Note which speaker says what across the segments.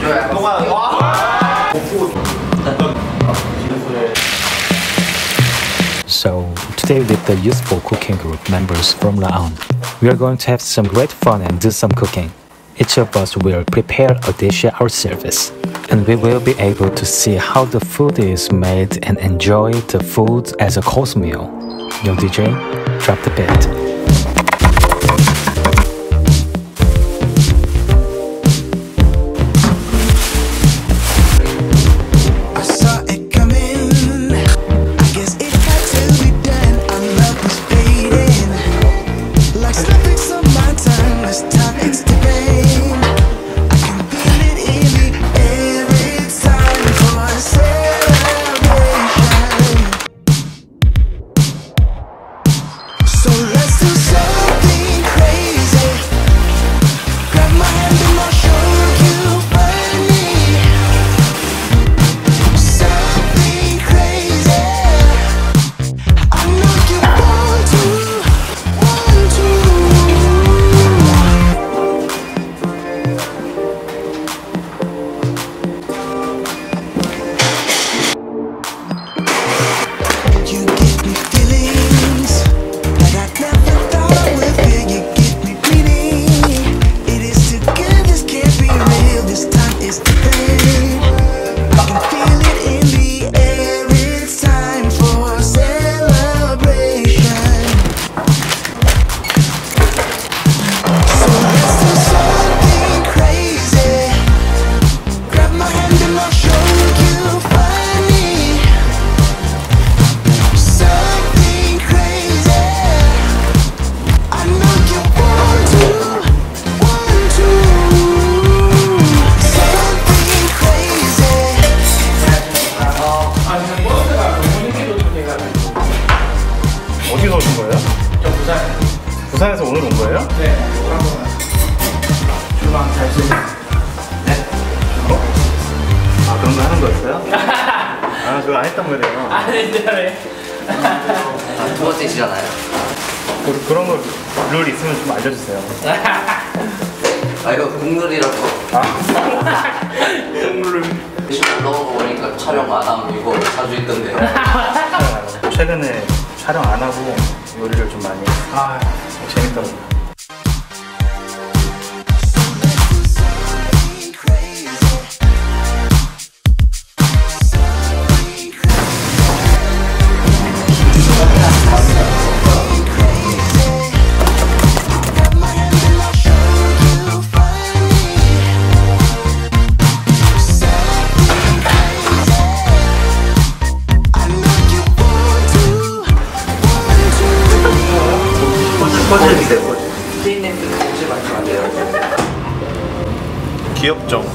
Speaker 1: So, today with the useful cooking group members from Laon, we are going to have some great fun and do some cooking. Each of us will prepare a dish ourselves, and we will be able to see how the food is made and enjoy the food as a course meal. Yo DJ, drop the beat.
Speaker 2: 어디서 오신 거예요?
Speaker 3: 저 부산.
Speaker 2: 부산에서 오늘 온 거예요?
Speaker 3: 네. 주방 잘 쓰세요. 네.
Speaker 2: 아, 그런 거 하는 거였어요? 아, 그거 안 했단 말이에요.
Speaker 3: 안 했어요.
Speaker 4: 두 번째시잖아요.
Speaker 2: 그런 거 룰 있으면 좀 알려주세요.
Speaker 4: 아, 이거 국룰이라고.
Speaker 3: 국룰.
Speaker 4: 올라온 거 보니까 촬영 안 하면 이거 자주 있던데요.
Speaker 2: 최근에 촬영 안 하고 요리를 좀 많이 재밌더라고요. 귀엽죠?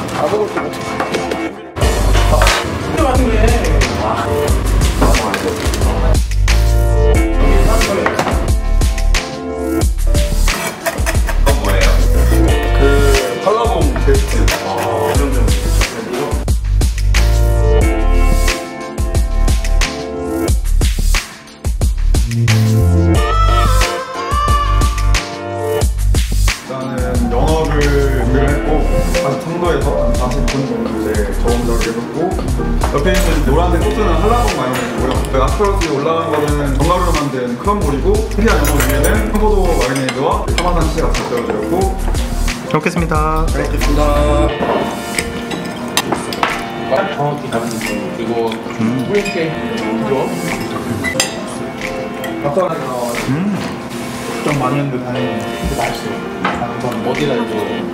Speaker 5: 그건 뭐예요? 그 한라봉 베스트. 일단은 영어를 준비를 했고 다시 청도에서 40분 정도 이제 저온적을 해놓고 옆에 있는 노란색 소스는 한라봉 마요네즈고요. 아스파라거스에 올라간 거는 견과류로 만든 크럼볼이고 특이한 영어 위에는 청포도 마요네즈와 파마산 치즈가 같이 얹어졌고.
Speaker 2: 잘 먹겠습니다.
Speaker 5: 잘 먹겠습니다.
Speaker 3: 정확히 잡는 그리고 뿌리게 이거 밥상에서 좀 많이 했는데 다행히 맛있어. 한번 어디다 이거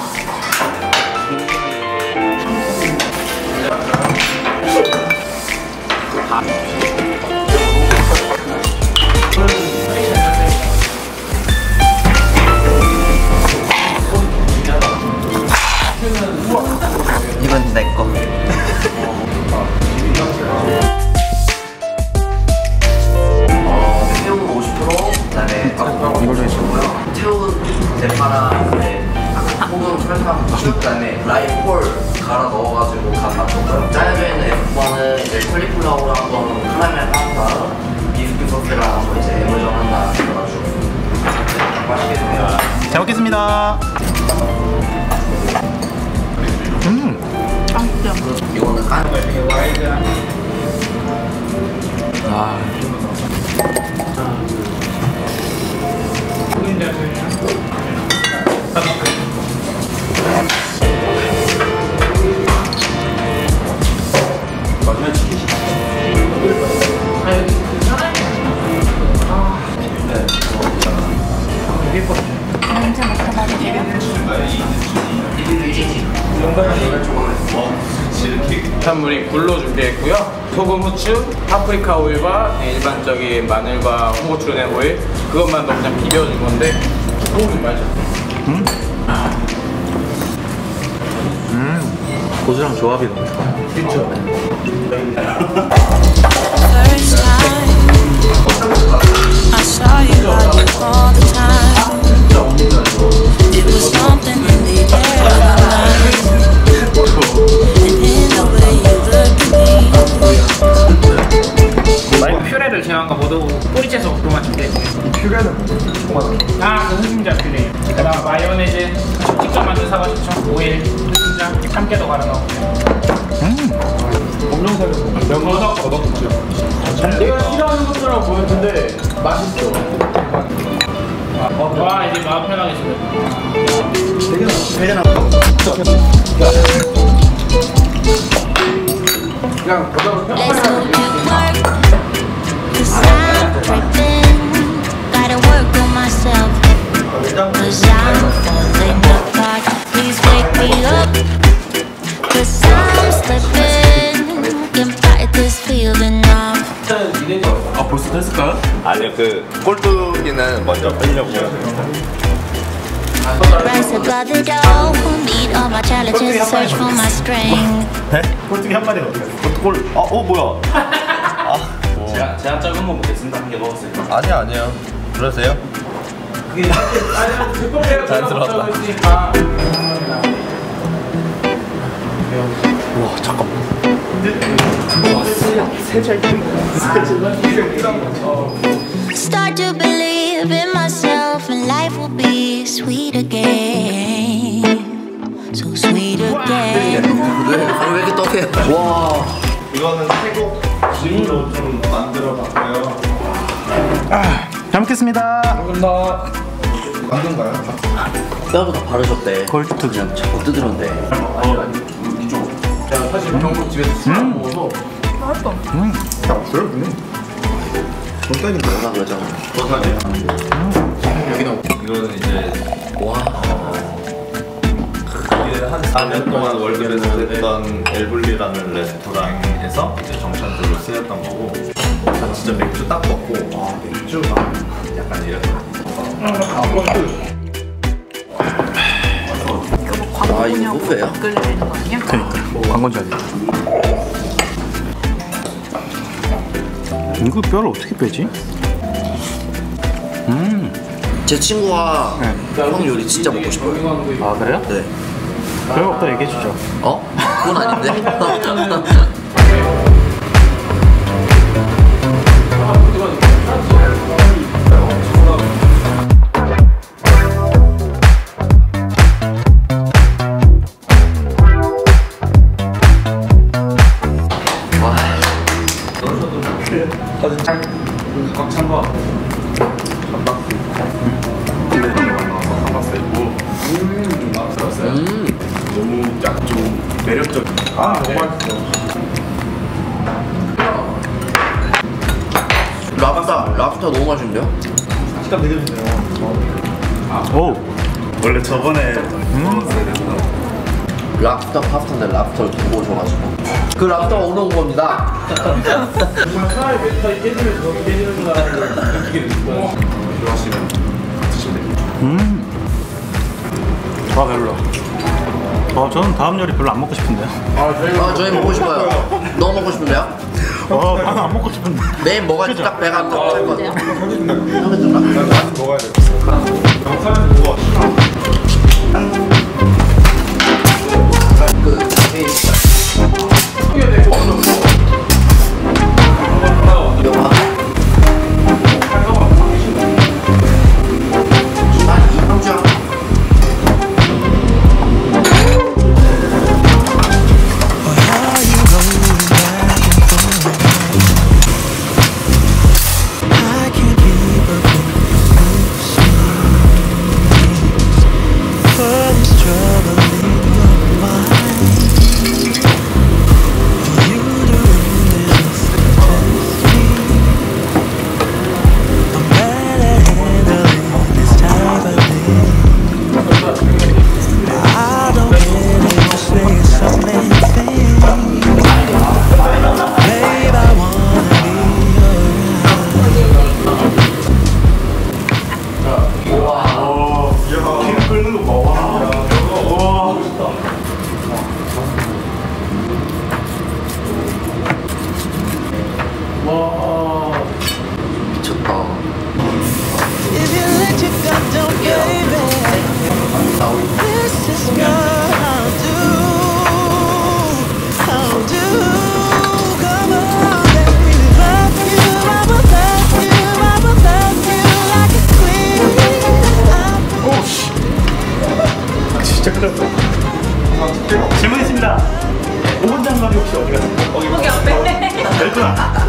Speaker 4: 이건 내 거. 새우 50%, 그다음에 이걸로 해주고요. 새우 대파랑 소금, 설탕, 그다음에 라이폴 갈아 넣어가지고 간 맞췄고요. 짜여져 있는 F1은 이제 컬리플라워랑 한번 카라멜 파스타, 비스킷 소스랑 한번 이제 에머전 한다 해가지고 맛있게 드세요.
Speaker 2: 잘 먹겠습니다.
Speaker 6: 해산물이 굴로 준비했고요. 소금, 후추, 파프리카 오일과 일반적인 마늘과 홍고추 낸 오일 그것만 넣고 그냥 비벼줄 건데 소금 맛있어.
Speaker 2: 고수랑 조합이 너무 좋아.
Speaker 6: 그렇죠.
Speaker 7: First time I saw you like it all the time. It was something in the air of my life, and in the way you looked at me.
Speaker 6: 퓨레를 제한 거 모두 뿌리채소 그만 준비했고요.
Speaker 5: 퓨레는
Speaker 6: 아, 그 흑임자 퓨레. 그다음 마요네즈 직접 만든 사과식초, 오일, 흑임자, 참깨도 갈아 넣었고요.
Speaker 5: 검정색은
Speaker 6: 버섯죠. 내가 싫어하는 것처럼 보였는데 맛있어. 와, 이제 마음 편하게 지금. 그냥 버섯을
Speaker 7: Let's go to work, 'cause I'm tripping. Gotta work on myself, 'cause I'm falling apart. Please wake me up, 'cause I'm slipping. Can't fight this feeling off.
Speaker 2: 아 벌써 됐을까요? 아니요 그 꼴뚜기는 먼저 빼려고.
Speaker 7: Rise above the door, meet all my challenges, search for my strength.
Speaker 2: 네? 꼴뚜기 한 마리가 어떻게 됐어? 꼴. 뭐야?
Speaker 8: 제가 작은 거 먹겠습니다. 한 개 먹었어요.
Speaker 2: 아니요. 그러세요?
Speaker 6: 그게
Speaker 2: 자연스러웠다.
Speaker 5: 와 잠깐만.
Speaker 7: Start to believe in myself, and life will be sweet again. So sweet again.
Speaker 4: 왜 이렇게 떡해요? 와.
Speaker 5: 이거는 태국 링으로 좀 만들어봤고요.
Speaker 3: 잘 먹겠습니다.
Speaker 5: 맞는가요?
Speaker 4: 뼈보다 바르셨대.
Speaker 3: 골드
Speaker 4: 그냥 자꾸 뜯으는데.
Speaker 6: 제가 사실 경북 집에서 술을 먹어서
Speaker 5: 다 없어요? 돈딱인데
Speaker 4: 뭐라 그러잖아.
Speaker 2: 이거는 이제
Speaker 4: 와.
Speaker 2: 이게 한 4년 동안 월급에서 했던 엘블리라는 레스토랑에서 이제 정찬들로 쓰였던 거고 진짜 맥주 딱 먹고 맥주가 약간 이렇게
Speaker 4: 아 이거 뷔페예요?
Speaker 3: 그러니까 관건자리. 이거 뼈를 어떻게 빼지?
Speaker 4: 제 친구가
Speaker 3: 네.
Speaker 4: 형 요리 진짜 먹고 싶어요.
Speaker 3: 아 그래요?
Speaker 4: 네.
Speaker 3: 그럼 또 얘기해 주죠.
Speaker 4: 어? 그건 아닌데.
Speaker 5: 꽉찬 거.
Speaker 2: 너무 좀 매력적.
Speaker 5: 너무 맛있어.
Speaker 4: 랍스터 너무 맛있는데요?
Speaker 5: 식감 되게 좋네요.
Speaker 3: 오.
Speaker 2: 원래 저번에
Speaker 4: 랍스터 파스타인데 랍스터를 두고 오셔가지고 그 랍스터가 오늘 온 겁니다.
Speaker 6: 차라리 멘탈이 깨지면 저기 깨지는 줄 알았는데 느끼게 됐을 거예요.
Speaker 2: 필요하시면 드시면 됩니다.
Speaker 3: 아 별로. 저는 다음 요리 별로 안 먹고 싶은데요.
Speaker 4: 아 저희 먹고 싶어요. 너무 먹고 싶은데요?
Speaker 3: 나는 안 먹고 싶은데.
Speaker 4: 매일 뭐가 딱 배가 찰 것 같아요.
Speaker 5: 많이 먹어야 돼. 영상에서 먹어.
Speaker 4: 그 자세히 영화 난 이방주야.
Speaker 7: For this
Speaker 3: 얘들아, 5분 장갑이 혹시 어디 갔어?
Speaker 9: 거기 앞에.
Speaker 3: 열구나.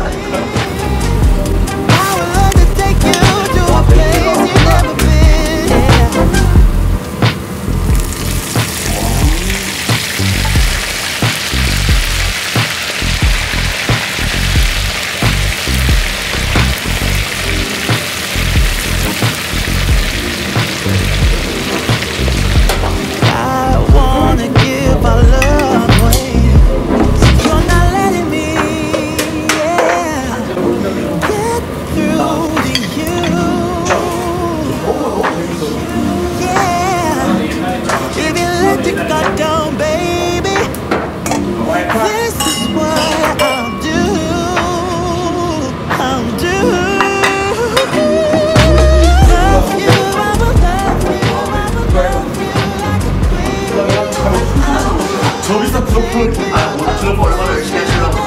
Speaker 5: 저 비싼 프로폴.
Speaker 4: 저거 얼마나 열심히 하시려고.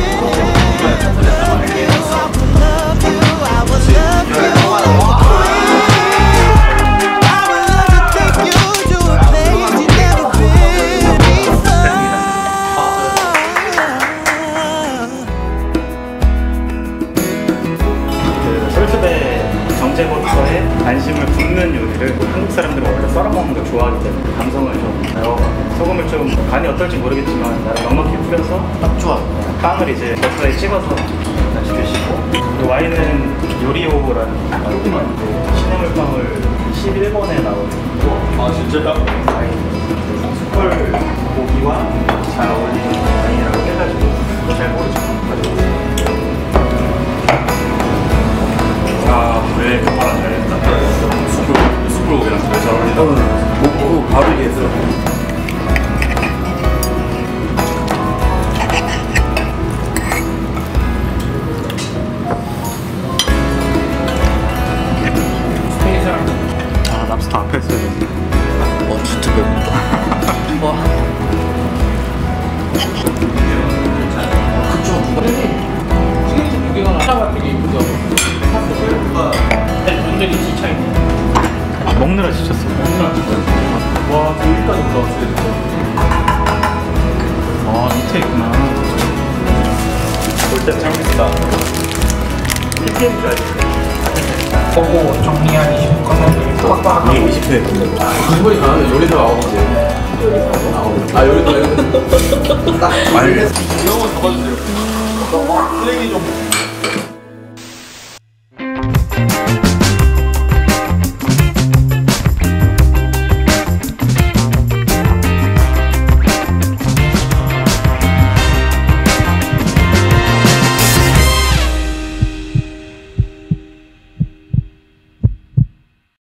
Speaker 3: 솔트배 정제버터에 안심을 붓는 요리를 한국 사람들은 원래 썰어먹는 걸 좋아하기 때문에 감성을 좀 배워가지고 소금을 좀 간이 어떨지 모르겠지만 나는 넉넉히 뿌려서 딱 좋아. 빵을 이제 버터에 찍어서 같이 드시고, 그 와인은 요리오라는 조그만 시나물빵을 11번에 나오는
Speaker 2: 아 진짜요?
Speaker 3: 와인, 숯불 고기와 잘 어울리는 와인이라고 해가지고 잘 모르지만 가져왔어요.
Speaker 8: 왜 이렇게 말안 잘했다. 숯불고기랑 잘 어울린다.
Speaker 4: 먹고 바로 얘기했어요.
Speaker 3: 아, 랍스터 앞에 있어야 되는데.
Speaker 4: 진짜 배고프다. 와. 그쪽 누가?
Speaker 6: 튀김집 두 개가 하나가 되게 이쁘더라고. 분들이 지쳐있네.
Speaker 3: 먹느라 지쳤어.
Speaker 2: 와 여기까지 올라왔어요.
Speaker 3: 아, 밑에 있구나.
Speaker 2: 볼때 재밌다.
Speaker 3: PPM 줄 알겠어요.
Speaker 6: 보고 정리한 20분을 빡빡.
Speaker 3: 이게 20회 끝내고.
Speaker 6: 기분이 가는데 요리도 나오지. 아 요리도
Speaker 2: 이런 거 잡아주세요. 쓰레기 좀.